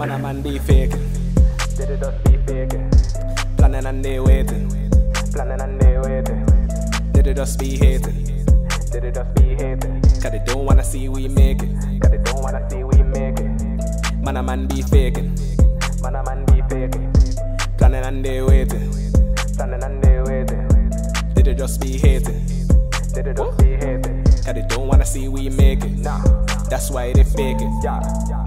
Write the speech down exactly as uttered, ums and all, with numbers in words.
Man a man be faking. Did it just be faking? Planning and they waiting. Planning and they waiting. Did it just be hating? Did it just be hating? Cause they don't wanna see we make it. Cause they don't wanna see we make it. Man a man be faking. Man a man be faking. Planning and they waiting. Planning and they waiting. Did it just be hating? Did it just be hating? Cause they don't wanna see we make it. Nah, That's why they fake it. yeah, yeah.